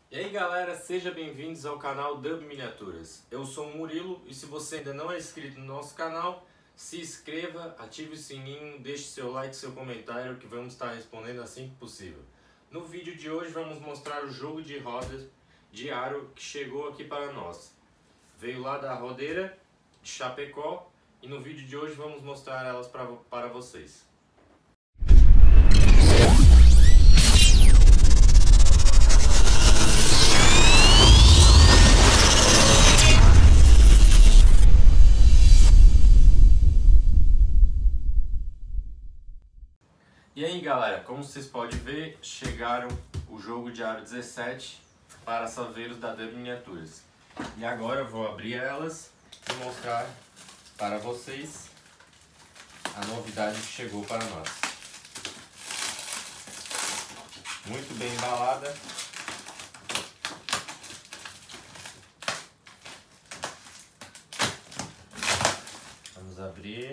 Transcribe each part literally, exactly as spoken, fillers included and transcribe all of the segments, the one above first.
E aí galera, sejam bem-vindos ao canal Dub Miniaturas. Eu sou o Murilo e se você ainda não é inscrito no nosso canal, se inscreva, ative o sininho, deixe seu like, seu comentário que vamos estar respondendo assim que possível. No vídeo de hoje vamos mostrar o jogo de rodas de aro que chegou aqui para nós. Veio lá da rodeira de Chapecó e no vídeo de hoje vamos mostrar elas para, para vocês. E aí galera, como vocês podem ver, chegaram o jogo de aro dezessete para saveiros da Dub Miniaturas. E agora eu vou abrir elas e mostrar para vocês a novidade que chegou para nós. Muito bem embalada. Vamos abrir.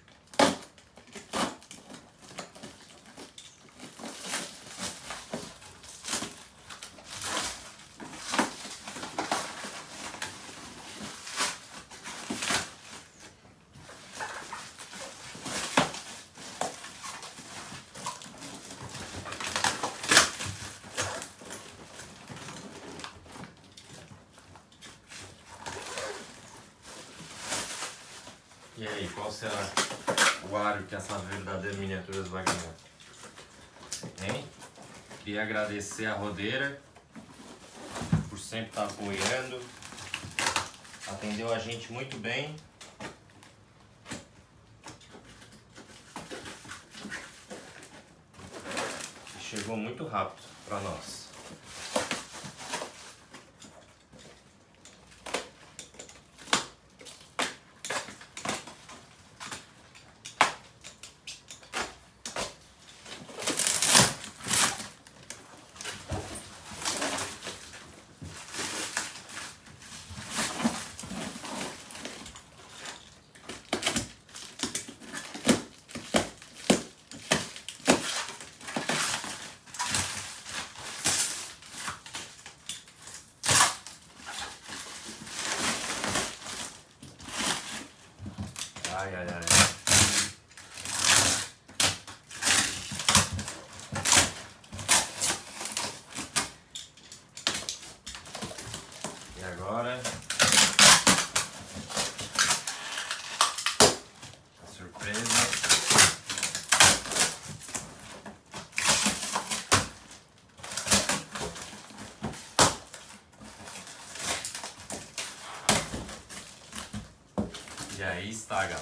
E aí, qual será o aro que a saveiro da Dub Miniaturas vai ganhar? Hein? Queria agradecer a rodeira por sempre estar apoiando. Atendeu a gente muito bem. E chegou muito rápido para nós. Ai, ai, ai. E agora a surpresa. E aí está, galera,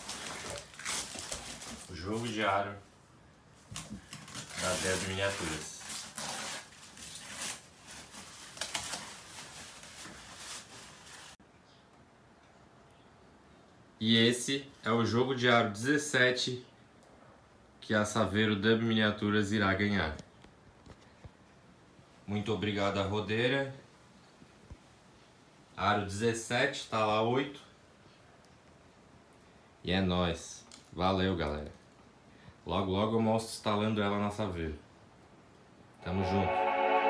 o jogo de aro da Dub Miniaturas. E esse é o jogo de aro dezessete que a Saveiro Dub Miniaturas irá ganhar. Muito obrigado à rodeira. Aro dezessete, tá lá oito. E é nóis. Valeu, galera. Logo, logo eu mostro instalando ela na saveiro. Tamo junto.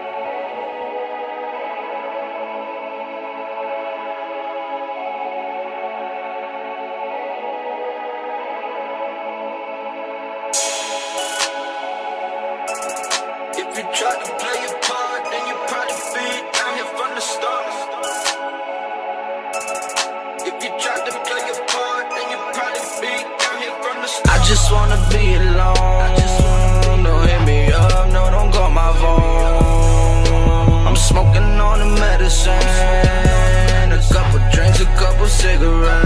If you try to play your part, then you probably be down here from the start. If you try to play your part, then you probably be down here from the start. I just wanna be alone. Don't hit me up, no, don't call my phone. I'm smoking on the medicine, a couple drinks, a couple cigarettes.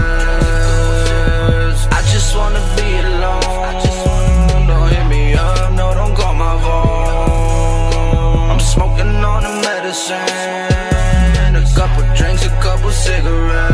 I just wanna be alone. Don't hit me up, no, don't call my phone. I'm smoking on the medicine, a couple drinks, a couple cigarettes.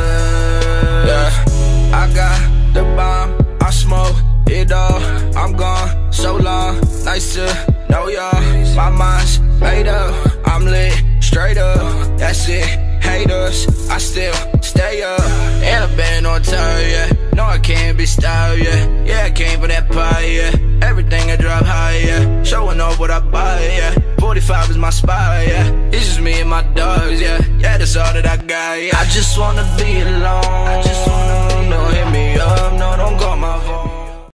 Yeah, I got the bomb, I smoke it all. I'm gone so long, nice to know y'all. My mind's made up, I'm lit, straight up. That's it, haters, I still stay up. And I've been on tour, yeah. No, I can't be styled, yeah. Yeah, I came for that pie, yeah. Everything I drop high, yeah. Showing off what I buy, yeah. Full forty-five is my spot, yeah. It's just me and my dogs, yeah. Yeah, that's all that I got, yeah. I just wanna be alone. I just wanna